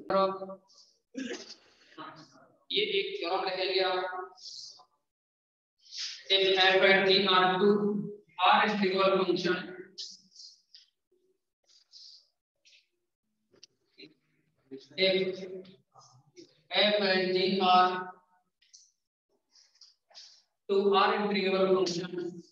ये एक थ्योरम लिखेंगे आप। if f and g are two are integral function, if f and g are two are integral function,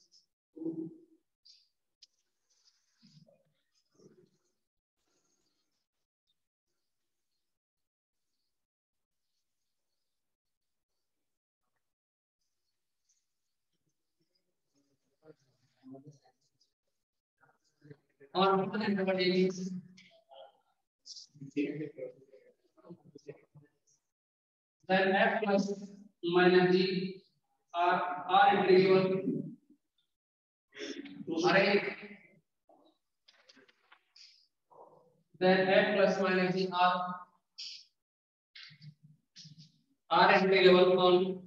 और then f plus minus g are integral array, then f plus minus g are integral on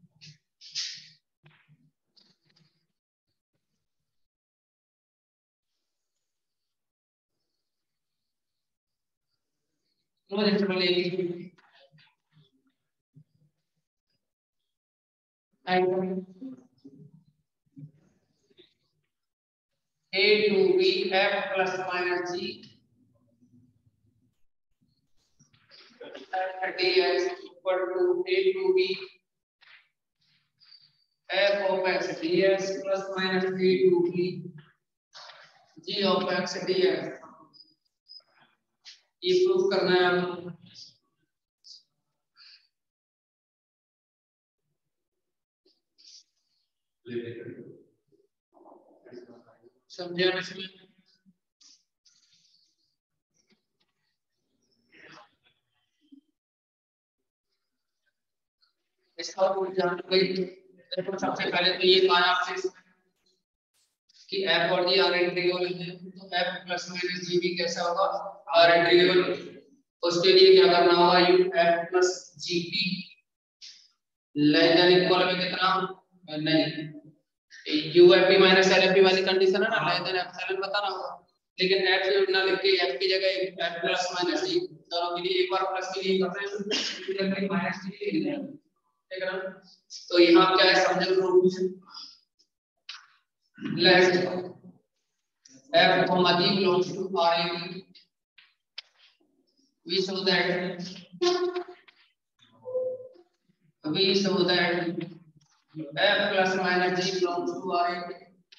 interval and a to b f plus minus g at ds equal to a to b f of x ds plus minus a to b g of x ds। ये proof करना है आपको। समझे आप इसमें? इसका जान कोई देखो, सबसे पहले तो ये कहा आपसे कि f और g आर इंटीग्रल है, तो f प्लस माइनस g भी कैसा होगा, आर इंटीग्रल। उसके लिए क्या करना होगा, u f plus gp less than equal में कितना नहीं, ufp माइनस lfp वाली कंडीशन है ना, लेस देन एप्सिलॉन बताना होगा। लेकिन f ना लिख के f की जगह f प्लस माइनस g दोनों के लिए एक बार प्लस के लिए करते हैं, फिर जगह माइनस g लिख दें, ठीक है ना। तो यहां क्या है, समझो root let f comma g belongs to RAB, we show that f plus minus g belongs to RAB।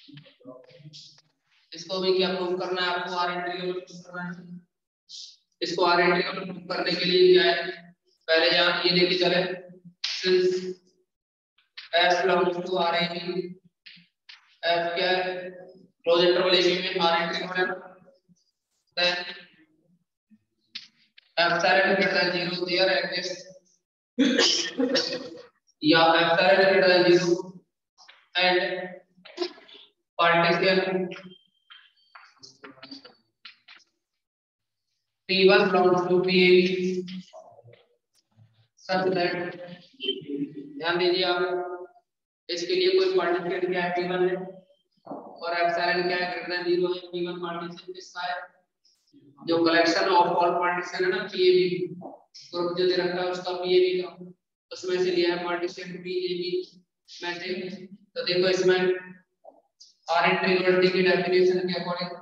इसको भी क्या प्रूव करना है आपको, आर इंटीग्रल प्रूव करना है। इसको आर इंटीग्रल प्रूव करने के लिए क्या है, पहले यहाँ ये लेके चले, since f belongs to RAB, f क्या है, क्लोज इंटरवल ab में आर इंटीग्रल है, then epsilon greater than 0 there exists या epsilon greater than 0 and partition P1 belongs to PAB such that, ध्यान दीजिए आप, इसके लिए कोई पार्टीशन क्या है, P1 है और एप्सिलॉन क्या है, ग्रेटर देन 0 है। P1 पार्टीशन किसका है, जो कलेक्शन ऑफ ऑल पार्टीशन है ना, PAB ग्रुप जो दे रखा है उसका PAB का, उसमें से लिया है पार्टीशन PAB में से। तो देखो इसमें आर इंटीग्रल की डेफिनेशन के अकॉर्डिंग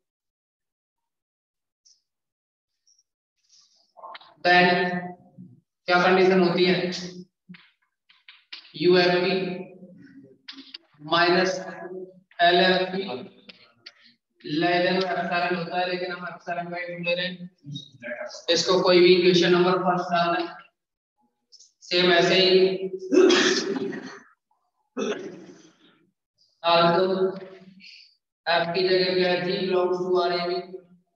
देन क्या कंडीशन होती है, UFP minus LFP less than epsilon होता है, लेकिन हम एप्सिलॉन का ले रहे हैं। इसको कोई भी इक्वेशन नंबर फर्स्ट डालना है, सेम ऐसे ही आल्सो f की जगह क्या है, g belongs to RAB,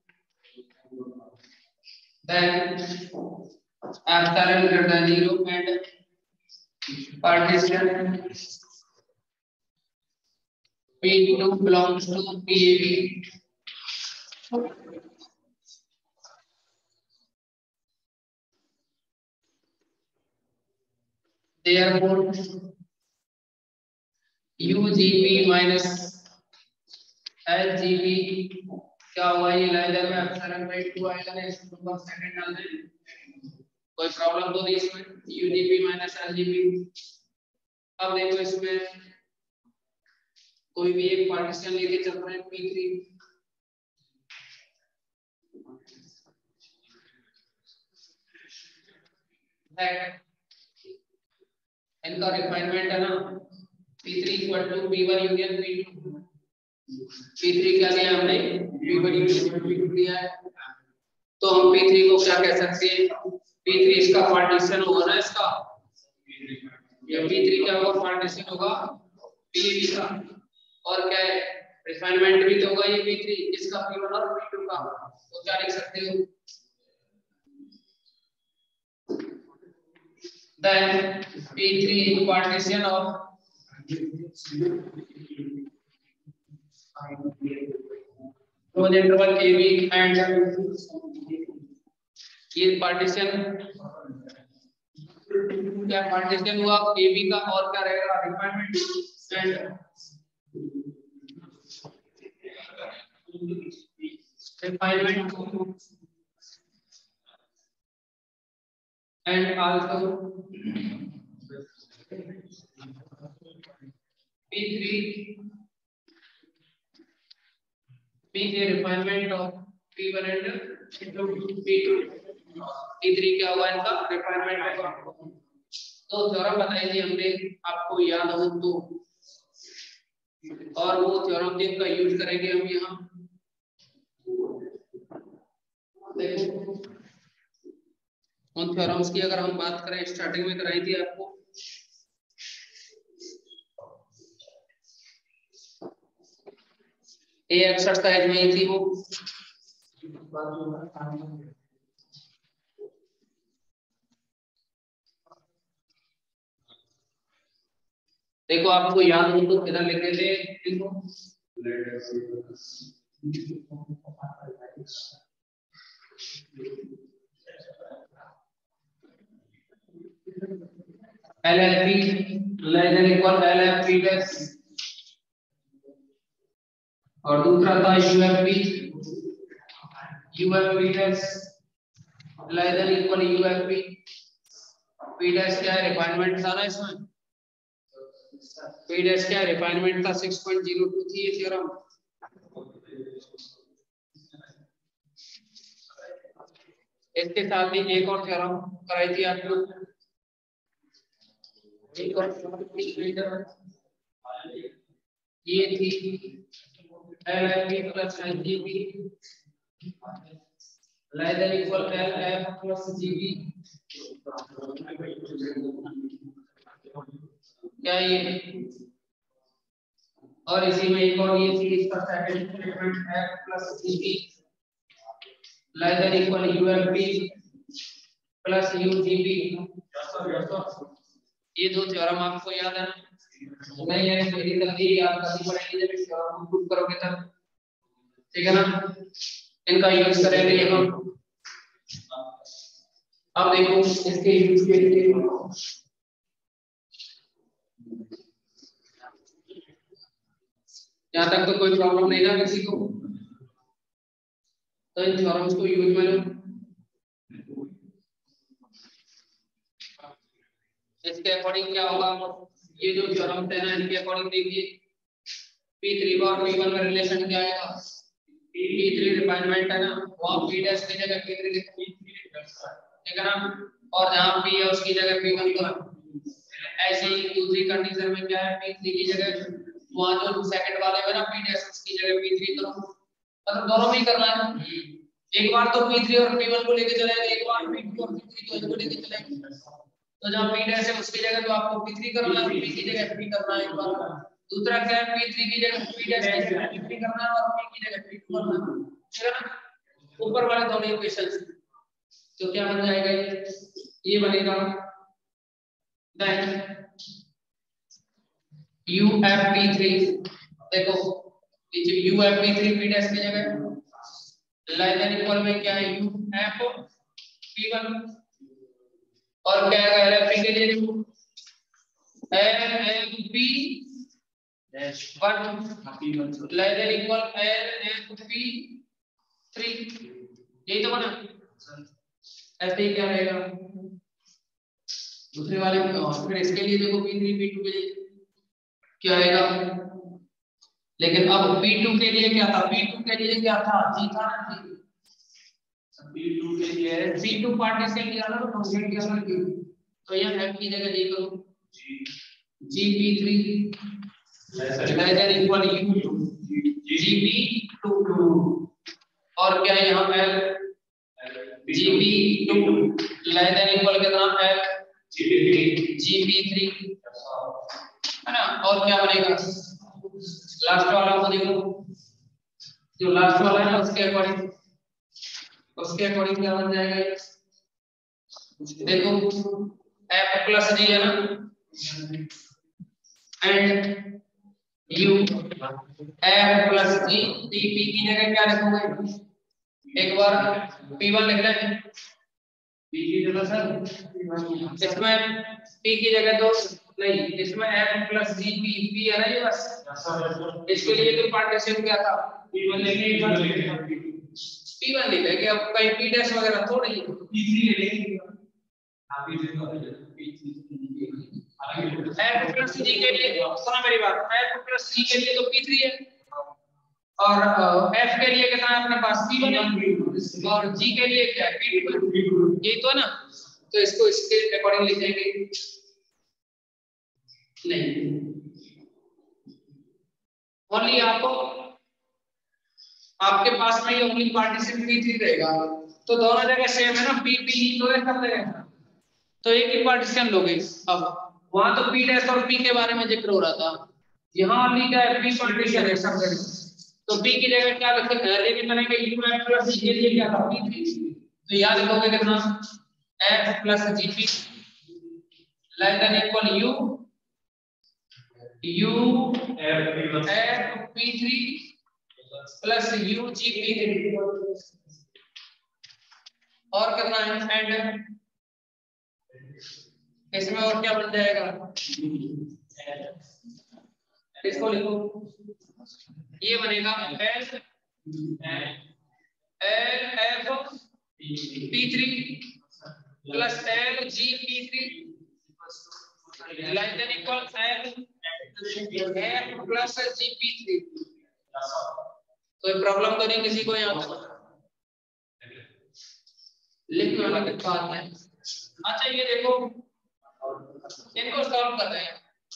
then epsilon greater than 0 and partition P2 belongs to PAB। Therefore UGP minus LGP क्या हुआ, ये लेस देन में एप्सिलॉन बाय 2 आएगा ना, इसको नंबर सेकंड डाल दें, कोई प्रॉब्लम तो नहीं इसमें, यूजीपी माइनस एलजीपी। अब देखो इसमें कोई भी एक पार्टीशन लेके चल रहे हैं P3, इनका रिफाइनमेंट है ना P3 equal to P1 union P2। P3 क्या लिया हमने, P1 यूनियन P2 लिया है, तो हम P3 को क्या कह सकते हैं, P3 इसका पार्टीशन होगा ना इसका, ये P3 क्या होगा, पार्टीशन होगा P का, और क्या है रिफाइनमेंट भी तो होगा ये P3 इसका P1 और P2 का, तो क्या लिख सकते हो, then P3 partition of closed interval AB and ये पार्टीशन क्या पार्टीशन हुआ AB का, और क्या रहेगा refinement and also P3 refinement of P1 and P2, P3 क्या हुआ इनका रिफाइनमेंट होगा। तो थ्योरम बताई थी हमने, आपको याद हो तो, और वो थ्योरम जिनका यूज करेंगे हम यहाँ, देखो उन थ्योरम्स की अगर हम बात करें, स्टार्टिंग में कराई थी आपको, ये एक्सरसाइज में ही थी वो, देखो आपको याद हो तो इधर लिख देते, देखो LFP less than equal LFP dash, और दूसरा था UFP dash less than equal UFP, P dash क्या है रिफाइनमेंट था ना इसमें, P डैश क्या रिफाइनमेंट था 6.02 थी ये थ्योरम। इसके साथ ही एक और थ्योरम कराई थी आप लोग, एक और ये थी LFP plus LGB less than equal LF plus GB, क्या ये, और इसी में एक और ये थी इसका second statement F plus GB less than equal UFP plus UGB। ये दो थ्योरम आपको याद है नहीं है, मेरी जल्दी याद करनी पड़ेगी जब इस थ्योरम को प्रूव करोगे तब, ठीक है ना, इनका यूज करेंगे हम। अब देखो इसके यूज के लिए यहाँ तक तो कोई प्रॉब्लम नहीं ना किसी को, तो इन थ्योरम्स को यूज में लो। इसके अकॉर्डिंग क्या होगा, ये जो थ्योरम्स है ना इनके अकॉर्डिंग देखिए P3 और P1 में रिलेशन क्या आएगा, P3 रिफाइनमेंट है ना, वहां P डैश की जगह P3 लिखो, ठीक है ना, और जहां P है उसकी जगह P1 करो। ऐसे ही दूसरी कंडीशन में क्या है, P3 की जगह वहां जो सेकंड वाले में ना P डैश उसकी जगह P3 करो, मतलब दोनों में ही करना है, एक बार तो P3 और P1 को लेके चलेंगे, एक बार P2 और P3 को इनको लेके चलेंगे, तो जहां P डैश है उसकी जगह तो आपको P3 करना है, P की जगह P करना है एक बार। दूसरा क्या है, P3 की जगह P डैश की जगह P करना है और P की जगह P2 करना है, ठीक है ना, ऊपर वाले दोनों इक्वेशंस, तो क्या बन जाएगा ये बनेगा देन UFP3, देखो नीचे UFP3 P डैश की जगह लेस देन इक्वल में क्या है UFP1, और क्या है LFP के लिए LFP dash 1 less than equal LFP3, यही तो बना ऐसे ही क्या रहेगा दूसरे वाले फिर इसके लिए देखो P3 P2 के लिए क्या आएगा, लेकिन अब P2 के लिए क्या था, P2 के लिए क्या था, G था ना, G P2 के लिए P2 पार्टीशन लिया ना, तो फंक्शन किया ना G, तो यहाँ F की जगह G करो, GP3 less than equal U GP2 और क्या है यहाँ L GP2 less than equal कितना L GP3 है ना, और क्या बनेगा लास्ट वाला को देखो, जो लास्ट वाला है ना उसके अकॉर्डिंग क्या बन जाएगा ये देखो F प्लस G है ना and U F plus G P की जगह क्या लिखोगे, एक बार P1 लिख लें, P की जगह सर इसमें P की जगह तो नहीं, इसमें F प्लस G P है ना ये बस, इसके लिए तो पार्टीशन क्या था P1 लेंगे, P1 ले लेंगे, अब कहीं P डैश वगैरह थोड़ी है, P3 ले लेंगे, F प्लस G के लिए सुना मेरी बात, F प्लस G के लिए तो P3 है और F के लिए कितना है अपने पास P1 है और G के लिए क्या है P2, यही तो है ना, तो इसको इसके अकॉर्डिंग लिखेंगे नहीं, ओनली आपके पास में ये ओनली पार्टीशन P3 रहेगा, तो दोनों जगह सेम है ना, P तो कर देगा, तो एक ही पार्टीशन लोगे। अब वहां तो P डैश और P के बारे में जिक्र हो रहा था, यहाँ ओनली क्या है P पार्टीशन है सब जगह, तो P की जगह क्या लेके चलेंगे UF प्लस G के लिए क्या था P3, तो याद रखोगे कितना F plus GP less than equal U F P3 plus U GP3 और कितना है एंड इसमें और क्या बन जाएगा, इसको लिखो, ये बनेगा L F P3 plus L GP3 less than equal L F plus GP3, कोई प्रॉब्लम तो नहीं किसी को यहाँ पर लिखने वाला की बात है। अच्छा ये देखो इनको सॉल्व कर रहे हैं,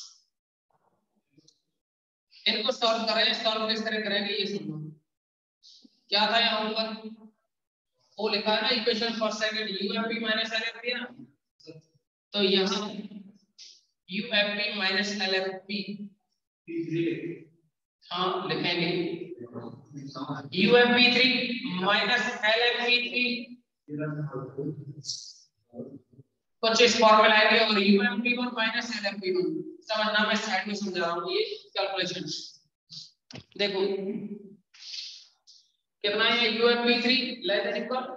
सॉल्व किस तरह करेंगे ये सुनो, क्या था यहाँ पर वो लिखा है ना equation for second UFP minus LFP है ना, तो यहाँ UFP माइनस LFP हाँ लिखेंगे UFP3 माइनस LFP3 कुछ इस फॉर्मूला है और UFP1 माइनस LFP1 समझना, मैं साइड में समझा रहा हूँ ये कैलकुलेशन, देखो कितना है UFP3 less than equal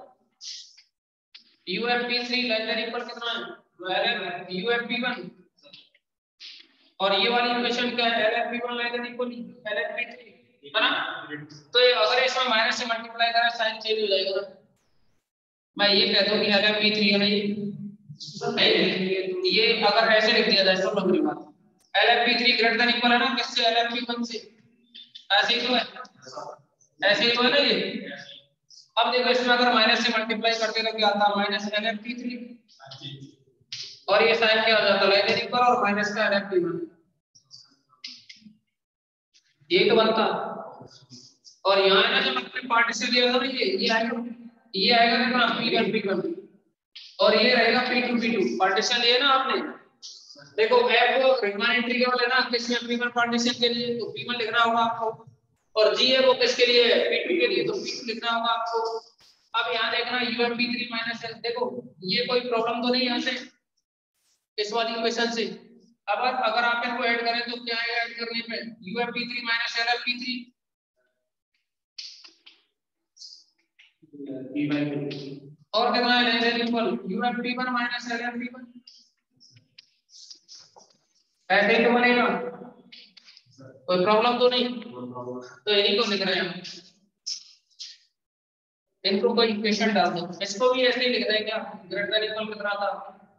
UFP3 less than equal कितना है UFP1 और ये वाली इक्वेशन क्या है LFP1 less than equal LFP3 है ना, तो ये अगर इसमें माइनस से मल्टीप्लाई करें साइन चेंज हो जाएगा, मैं ये कहता हूं कि LFP3 है ना ये अगर ऐसे लिख दिया जाए सब लोग की बात LFP3 ग्रेटर देन इक्वल है ना किससे LFP1 से, ऐसे ही तो है ना ये, अब देखो इसमें अगर माइनस से मल्टीप्लाई करते तो क्या आता माइनस LFP3 और ये साइन क्या हो जाता लेस देन इक्वल और माइनस का LFP1, ये तो बनता, और यहाँ है ना जब अपने पार्टीशन लिया था ना ये आएगा कितना P1 P1 और ये रहेगा P2 P2 पार्टीशन लिए ना आपने, देखो F रिमान इंटीग्रल है ना किसमें P1 पार्टीशन के लिए तो P1 लिखना होगा आपको और G है वो किसके लिए P2 के लिए तो P2 लिखना होगा आपको। अब यहाँ देखना UFP3 माइनस L, देखो ये कोई प्रॉब्लम तो नहीं यहाँ से इस वाली इक्वेशन से, अब अगर आप इनको ऐड करें तो क्या आएगा ऐड करने पे UFP3 माइनस LFP3 और कितना है less than equal UFP1 minus LFP1, ऐसे ही तो बनेगा, कोई प्रॉब्लम तो नहीं, तो यही को लिख रहे हैं हम। इनको कोई इक्वेशन डाल दो, इसको भी ऐसे ही लिख दें क्या, ग्रेटर देन इक्वल कितना था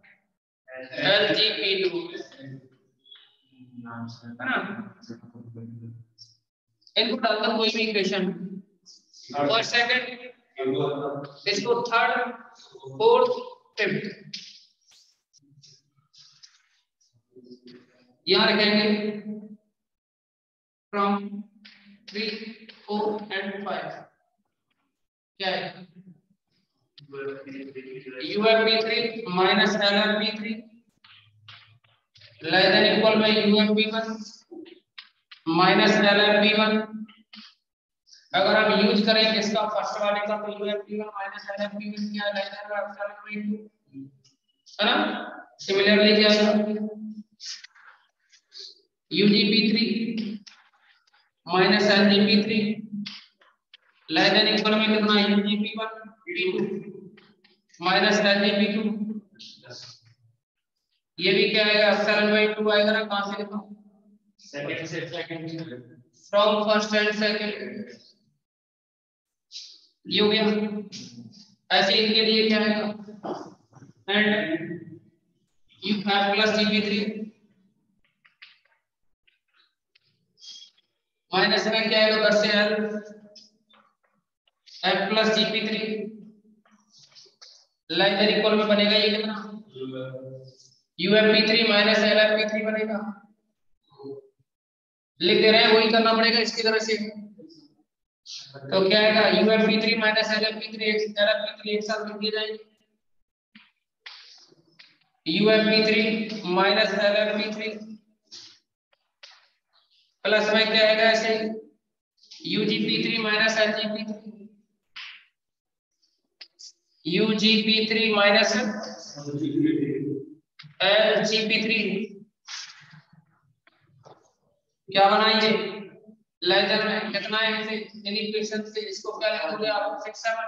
LGP2 है ना, इनको डाल दो कोई भी इक्वेशन, फर्स्ट सेकंड, इसको थर्ड फोर्थ फिफ्थ यहाँ लिखेंगे फ्रॉम 3 4 एंड 5 क्या है UFP3 minus LFP3 less than equal by UFP1 minus LFP1। अगर हम यूज करें इसका फर्स्ट वाले का तो UFP1 माइनस LFP1 क्या लेस देन एप्सिलॉन 2 है ना, सिमिलरली क्या है UGP3 minus LGP3 less than equal में कितना UGP1 P2 माइनस LGP2, ये भी क्या आएगा एप्सिलॉन 2 आएगा ना, कहां से लिखा सेकंड से second from first and second, ये हो गया। ऐसे इनके लिए क्या आएगा and you have plus GP3 minus में क्या आएगा उधर से L F plus GP3 less than equal में बनेगा ये कितना UFP3 माइनस LFP3 बनेगा, लिख दे रहे हैं वही करना पड़ेगा इसकी तरह से, तो क्या आएगा UFP3 माइनस LFP3 एक साथ लिख दिए जाएंगे, UFP3 माइनस LFP3 प्लस में क्या आएगा ऐसे UGP3 minus LGP3 UGP3 minus LGP3 क्या बनाएंगे लेजर में कितना है इसे इन इक्वेशन से, इसको क्या लिखोगे आप 6 7।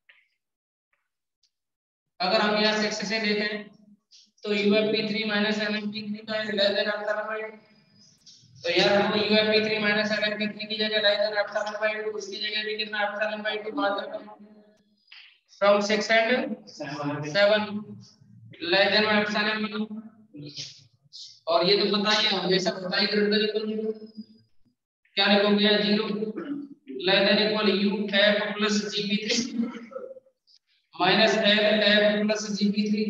अगर हम यहाँ 6 से देखें तो UFP3 माइनस LFP3 का लेस देन एप्सिलॉन 2, तो यार हमको UFP3 माइनस LFP3 की जगह लेस देन एप्सिलॉन 2, उसकी जगह भी कितना एप्सिलॉन 2 मान लेते from 6 and 7 less than epsilon 1, और ये तो पता ही है हमेशा पता ही ग्रेटर क्या लिखोगे 0 less than equal UF plus GP3 minus LF plus GP3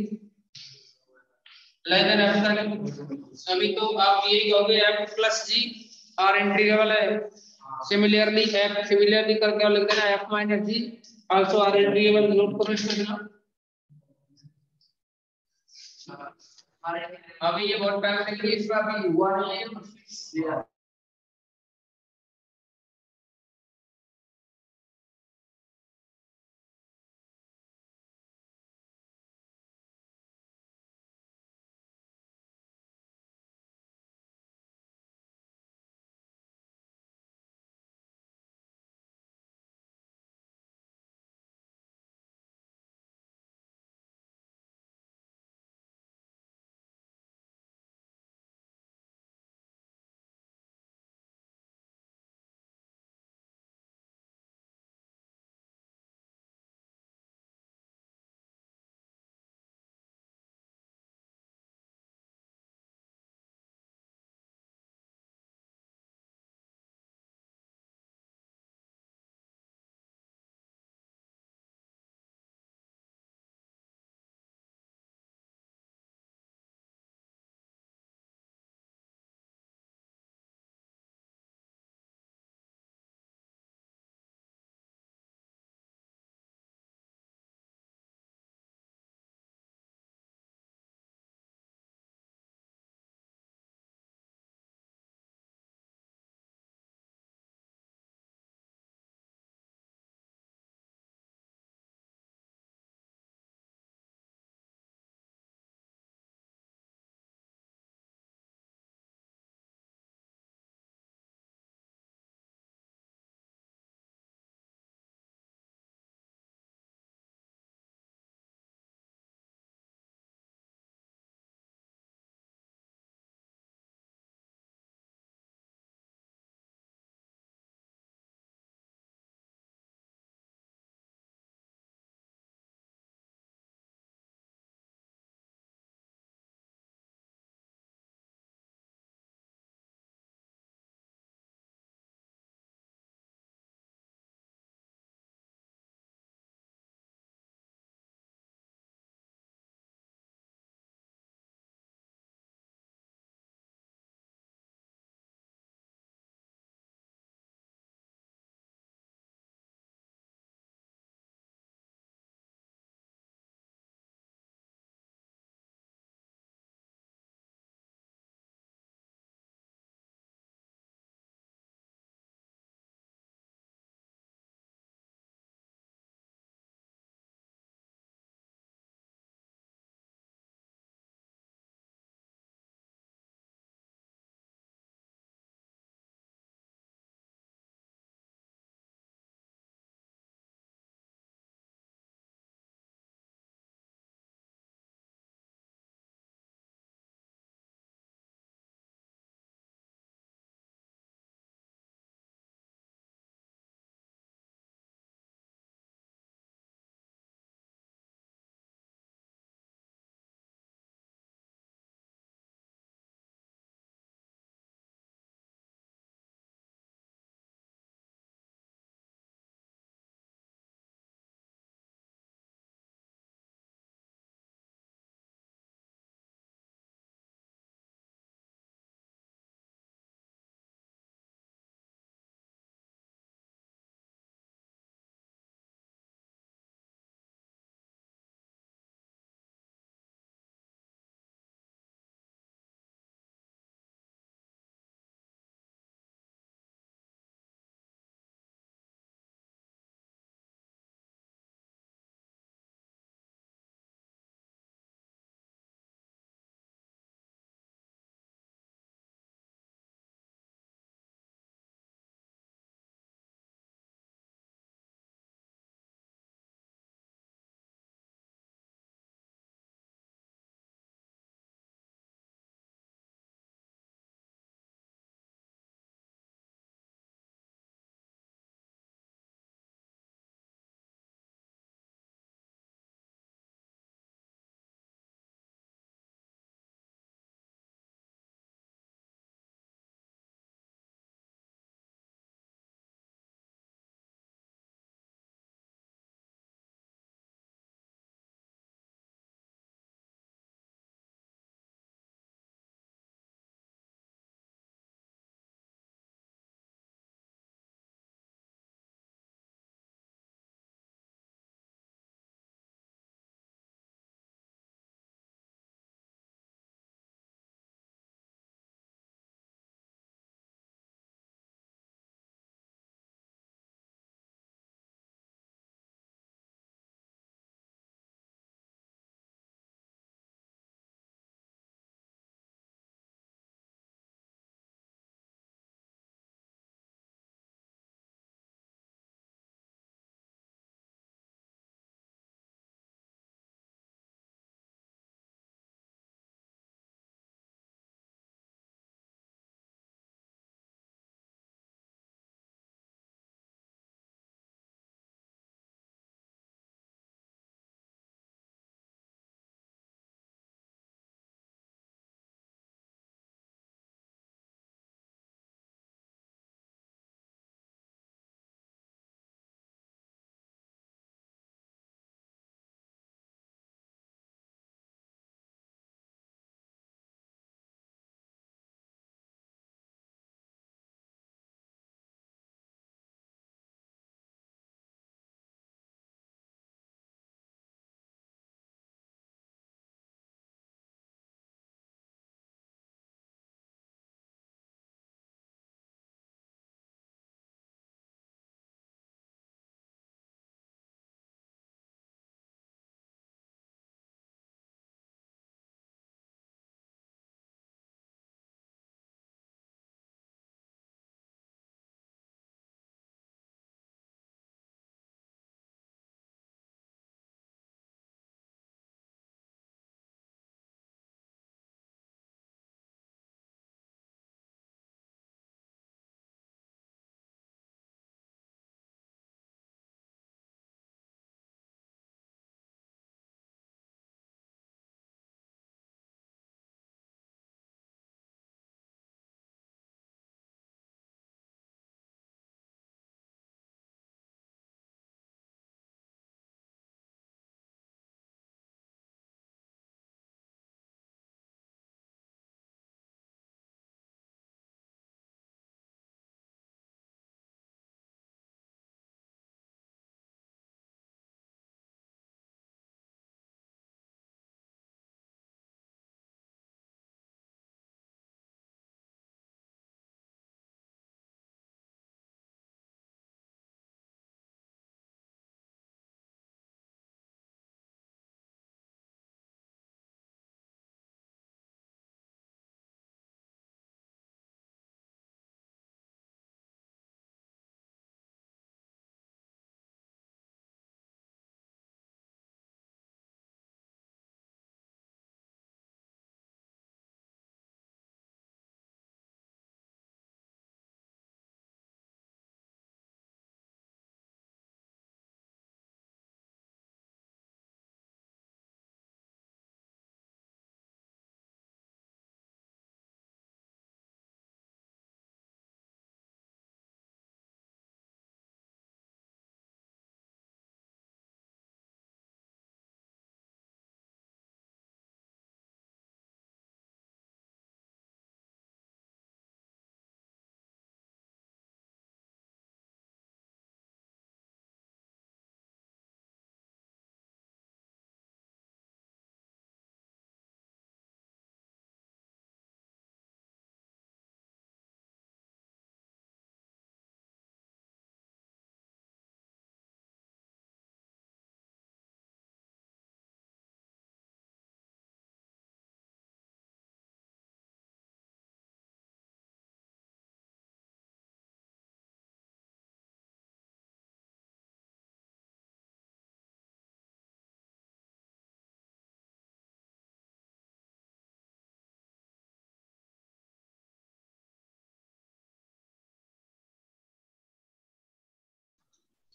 less than epsilon, अभी तो आप यही कहोगे F प्लस G और इंटीग्रल है, सिमिलरली करके लिख देना F minus G also are integral, note करो इसमें। अभी ये बहुत टाइम के लिए इसका भी हुआ नहीं है।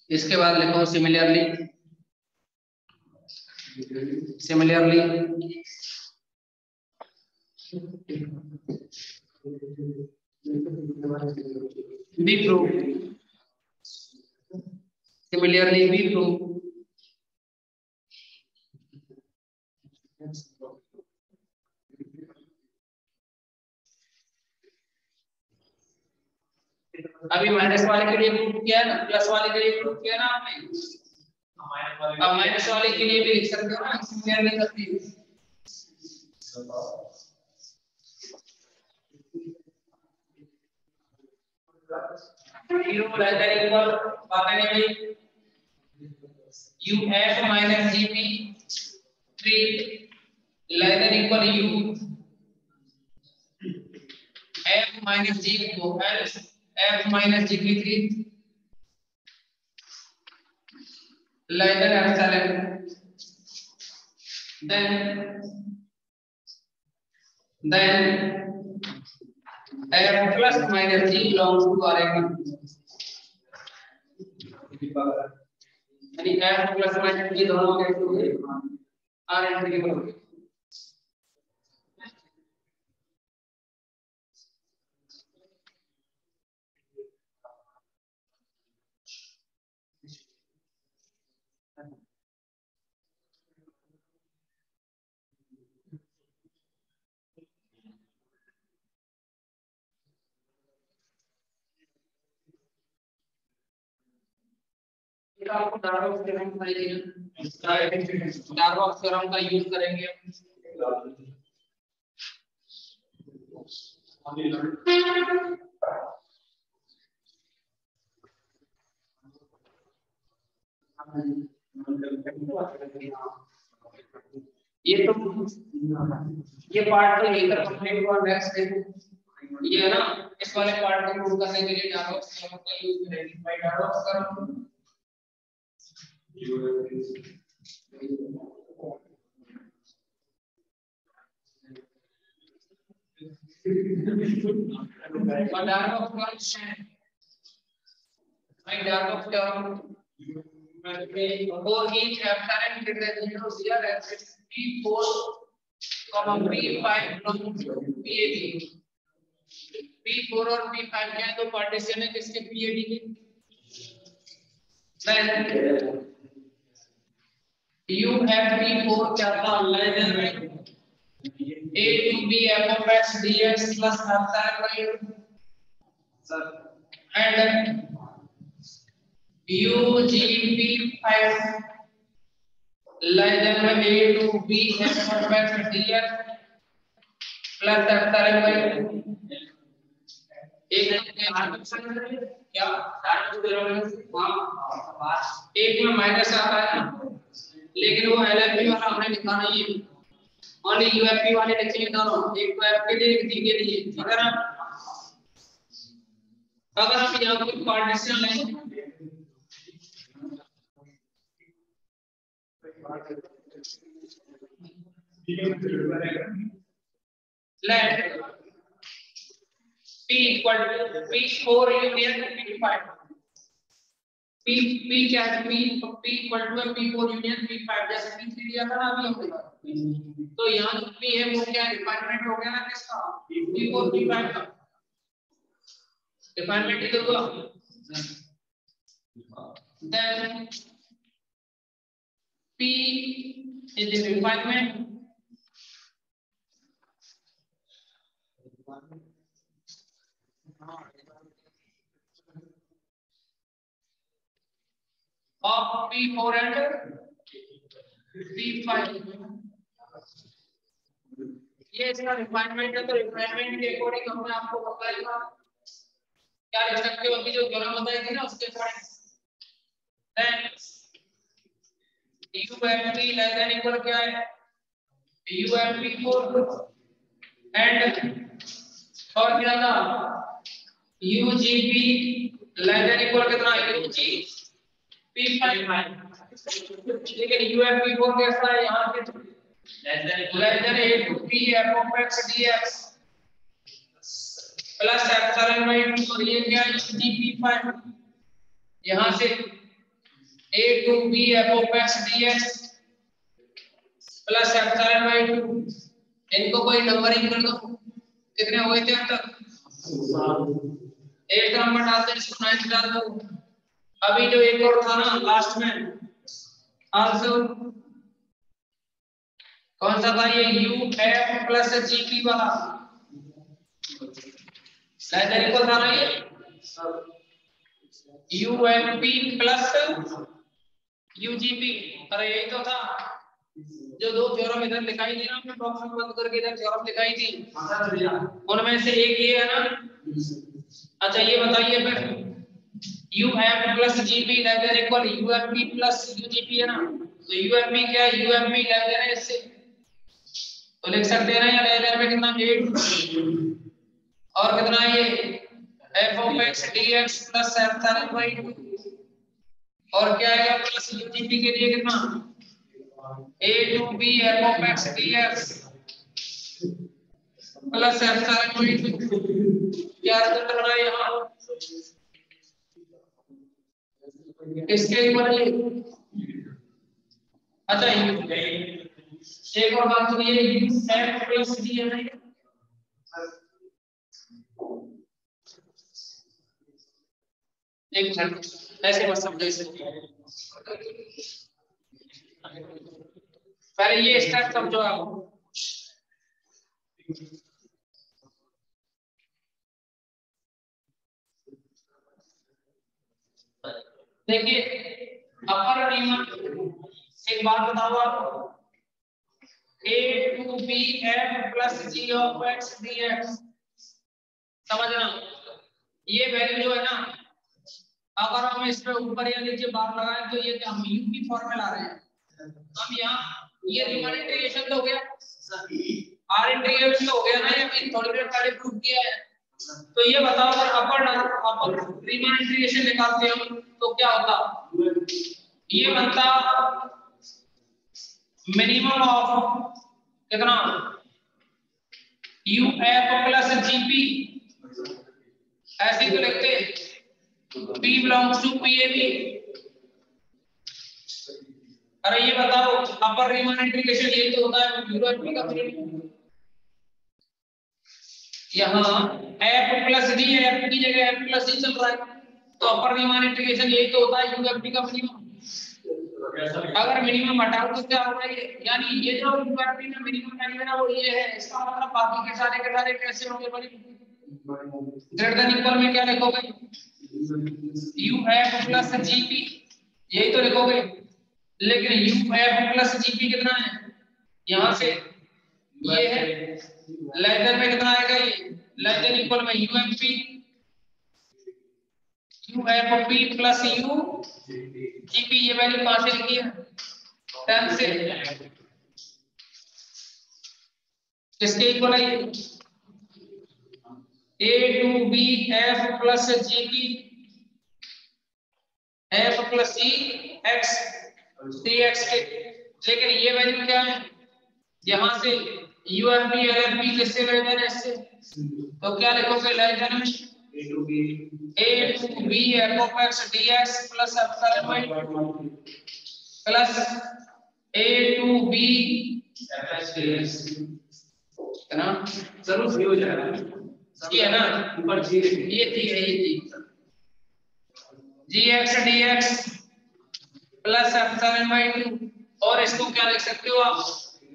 इसके बाद लिखो सिमिलरली बी प्रूव अभी माइनस वाले के लिए प्रूव किया है ना, प्लस वाले के लिए प्रूव किया ना आपने, अब माइनस वाले के लिए भी लिख सकते हो ना, सिमिलरली करती है। UF minus GP 3 less than equal U F minus GP2 else F minus GP3 less than epsilon, then F plus minus G belongs to Rn, यानी F plus minus G दोनों कैसे होंगे Rn के बराबर। आपको Darboux theorem का use करेंगे। ये पार्ट तो यही कर कंप्लीट हुआ। नेक्स्ट देखो ये है ना, इस वाले पार्ट को प्रूव करने के लिए डार्बॉक्स थ्योरम का यूज करेंगे। By Darboux theorem for each epsilon greater than 0 here P4 P5 belongs to PAD। P4 और P5 क्या है, तो पार्टीशन है किसके PAD के। UFP4 क्या था, less than A to B f of x dx plus epsilon by and UGP5 less than A to B f of x dx plus epsilon by एक क्या एक में माइनस आता है, लेकिन वो LFP वाला हमने लिखा नहीं है, ओनली UFP वाले लिखेंगे दोनों, एक तो F के लिए एक D के लिए। अगर आप यहाँ कोई पार्टीशन लें let P equal to P4 union P5 P क्या है, P equal to P4 union P5 जैसे P3 दिया था ना अभी हमने, तो यहाँ जो P है वो क्या है, रिफाइनमेंट हो गया ना किसका, P4 P5 का रिफाइनमेंट इधर हुआ। then P is the refinement of P4 and P5। ये इसका रिफाइनमेंट है, तो रिफाइनमेंट के अकॉर्डिंग हमने आपको बताया क्या लिख सकते हो, अभी जो थ्योरम बताई थी ना उसके according. then UFP less than equal क्या है, UFP4 and और क्या था UGP less than equal कितना, UGP5। लेकिन UFP4 कैसा है, यहाँ पे less than A to B f of x dx plus epsilon by 2, और ये क्या है UGP5। यहाँ से a to b f of x dx plus epsilon by 2। इनको कोई नंबरिंग कर दो, कितने हुए थे अब तक? 8 नंबर डाल दो, इसको 9 डाल दो। अभी जो एक और था ना लास्ट में आंसर कौन सा था? ये u f प्लस gp वाला लाइनर इक्वल था ना ये u f p plus ugp। अरे यही तो था जो दो थ्योरम इधर लिखाई थी ना हमने बॉक्स में बंद करके, इधर थ्योरम लिखाई थी, उनमें से एक ये है ना। अच्छा ये बताइए फिर uf plus gp linear equal ufp plus ugp है ना, तो ufp क्या है? ufp लाइनर है इससे, तो लिख सकते हैं ना या लाइनर में कितना 8 और कितना ये f of x dx plus epsilon by 2 और क्या आएगा प्लस ugp के लिए कितना a to b f of x dx plus epsilon by 2। क्या रिजल्ट बना यहाँ इसके ऊपर ये। अच्छा एक और बात सुनिए, u f प्लस d है ना, एक मिनट ऐसे मत समझो इसे, पहले ये स्टेप समझो आप। देखिए अपर रीमन एक बात बताओ आपको, a to b f plus g of x dx समझना, ये वैल्यू जो है ना अगर हम इस पे ऊपर या नीचे बार लगाएं तो ये हम u की फॉर्म में ला रहे हैं। हम यहाँ ये रीमन इंटीग्रेशन तो हो गया, r इंटीग्रेशन तो हो गया ना, ये हमने थोड़ी देर पहले प्रूव किया है। तो ये बताओ अगर अपर रीमन इंटीग्रेशन निकालते हम तो क्या होता? ये बनता मिनिमम ऑफ कितना u f प्लस gp, ऐसे तो लिखते p belongs to pab। अरे ये बताओ अपर रीमन इंटीग्रेशन ये तो होता है यूरोपी का मिनिमम, यहाँ f प्लस d है, f की जगह f प्लस d चल रहा है, तो अपर रीमन इंटीग्रेशन यही तो होता है यूरोपी का मिनिमम। अगर मिनिमम हटाओ तो क्या होगा ये, यानी ये जो यूरोपी में मिनिमम वैल्यू है ना वो ये है, इसका मतलब बाकी के सारे कैसे होंगे बड़ी ग्रेटर देन इक्वल में क्या लिखोगे u f प्लस gp, यही तो लिखोगे। लेकिन u f प्लस gp कितना है यहाँ से ये है, लेटर में कितना आएगा ये लेटर इक्वल में ump uf plus u gp, ये वैल्यू कहां से लिखी है 10 से, किसके इक्वल है a to b f plus gp f plus g x dx के। लेकिन ये वैल्यू क्या है यहाँ से UFP LFP किससे लेटर है इससे, तो क्या लिखोगे लेटर में a to b f of x dx plus epsilon by 2 plus a to b f dx है ना, जरूर सही हो जाएगा जी है ना, ऊपर जी ये थी gx dx plus epsilon by 2 और इसको क्या लिख सकते हो आप,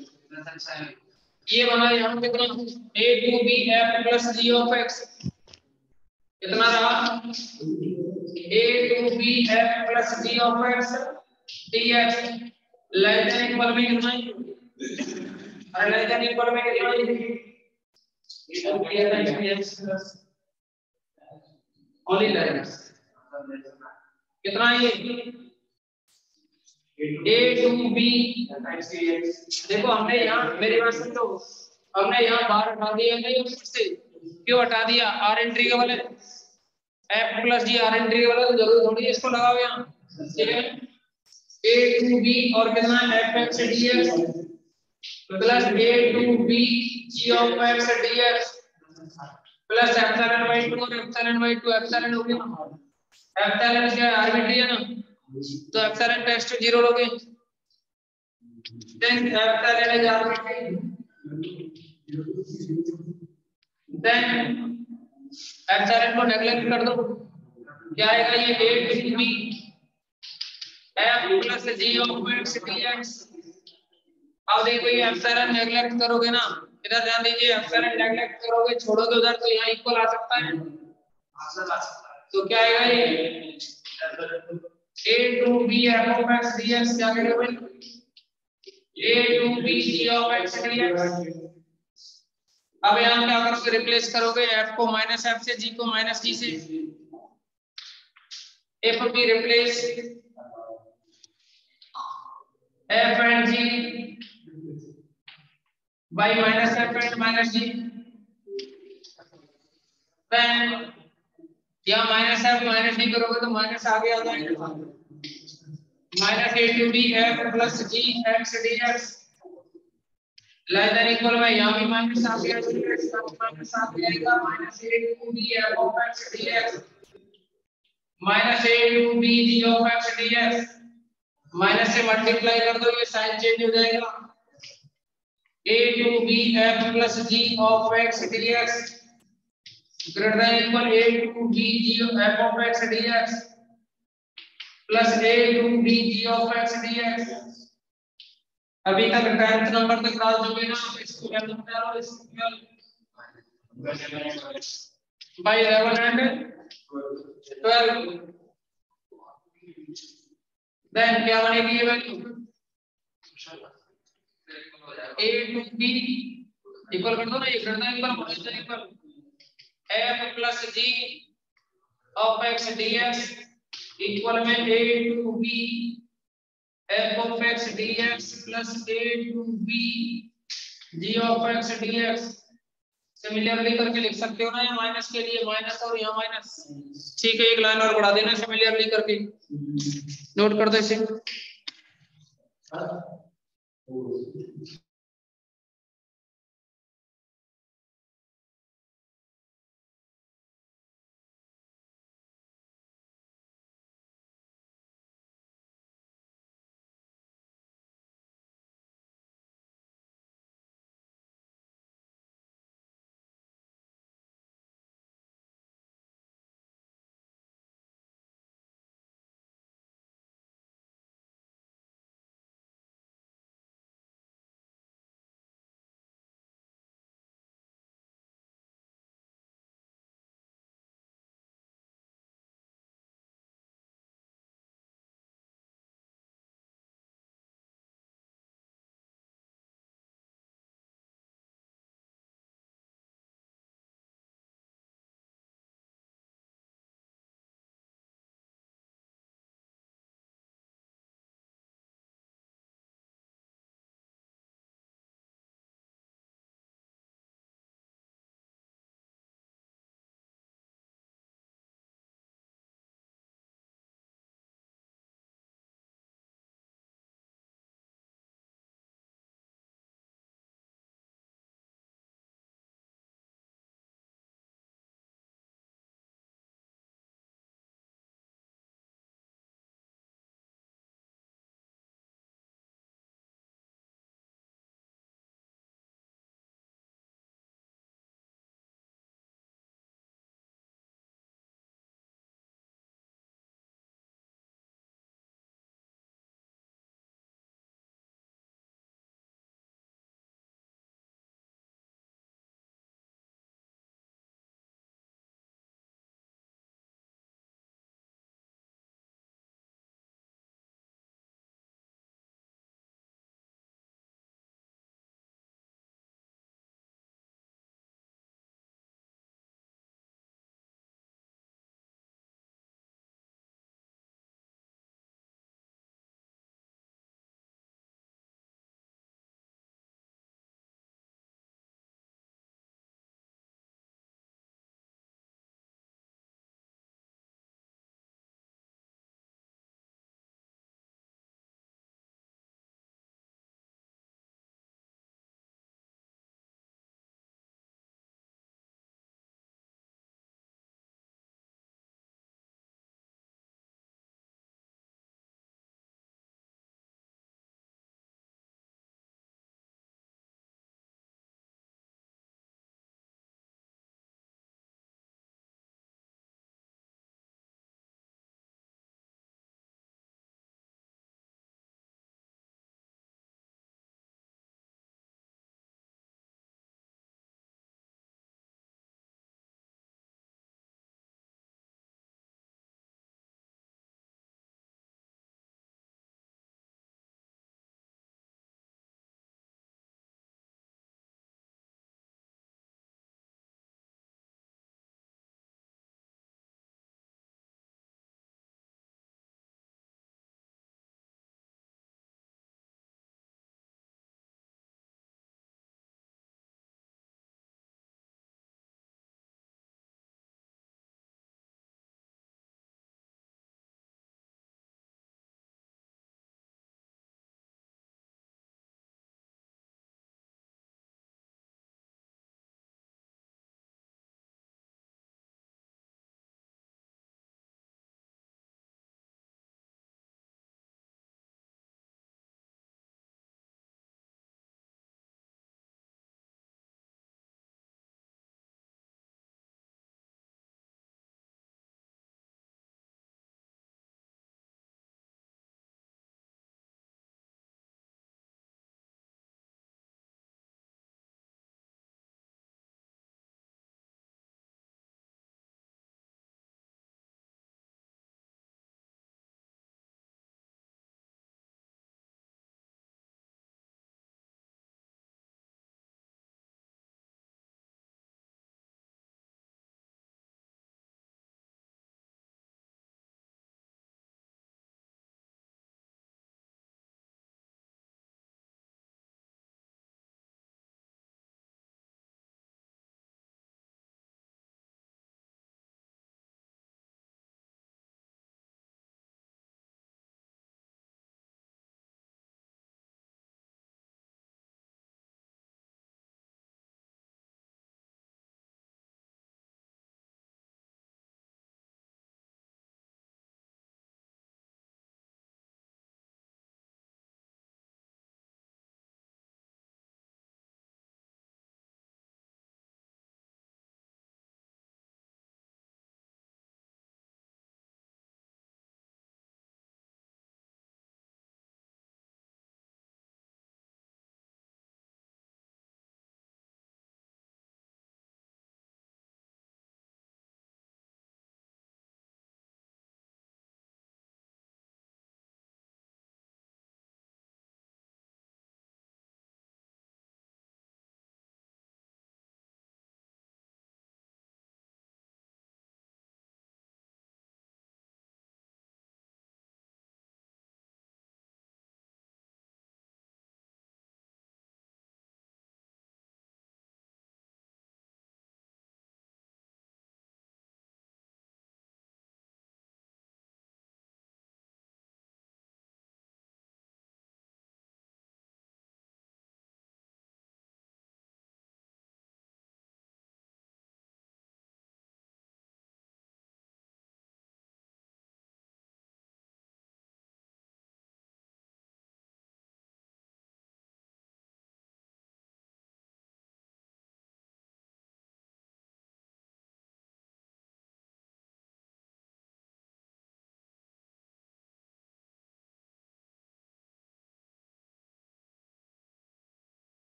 ये बना यहाँ कितना a to b f plus g of x कितना रहा a to b f plus g of x dx less than equal में कितना है, और लेस देन इक्वल में कितना है ओनली लेस कितना है a to b, देखो हमने यहाँ मेरी बात सुनो, हमने यहाँ बाहर हटा दिया नहीं उससे, क्यों हटा दिया, r इंटीग्रेबल है f plus g r integrable है तो जरूर थोड़ी इसको लगाओ यहाँ, ठीक है a to b और कितना है f x dx plus a to b g of x dx plus epsilon by 2 और एप्सिलॉन बाई 2 एप्सिलॉन हो गया, एप्सिलॉन क्या आर्बिट्री है ना, तो एप्सिलॉन टेस्ट 0 लोगे। Then epsilon is arbitrary. Then epsilon को नेगलेक्ट कर दो, क्या आएगा ये a to b f plus g of x dx। अब देखो ये एप्सिलॉन नेगलेक्ट करोगे ना, इधर ध्यान दीजिए, एप्सिलॉन नेगलेक्ट करोगे छोड़ोगे उधर तो यहाँ इक्वल आ सकता है, तो क्या आएगा ये a to b f of x dx, क्या करेंगे भाई a to b g of x dx। अब यहाँ क्या करोगे, रिप्लेस करोगे f को माइनस f से, g को माइनस g से, f b replace f and g by minus f and minus g। then या माइनस f माइनस d करोगे तो माइनस आगे आ जाएगा, minus a to b f plus g x dx less than equal में यहाँ भी माइनस आ गया, माइनस आ जाएगा, minus a to b f of x dx minus a to b g of x dx, minus से multiply कर दो ये साइन चेंज हो जाएगा, a to b f plus g of x dx greater than equal a to b g f of x dx plus a to b g of x dx। अभी तक 10th number तक डाल दोगे ना, इसको क्या लिखते हो, इसको बाय 11 एंड 12 देन क्या बनेगी ये value a to b equal कर दो ना, ये करना equal f plus g of x dx equal में a to b f of x dx plus a to b g of x dx। Similarly करके लिख सकते हो ना, ये माइनस के लिए माइनस और यहाँ माइनस, ठीक है, एक लाइन और बढ़ा देना सिमिलरली करके, नोट कर दो इसे।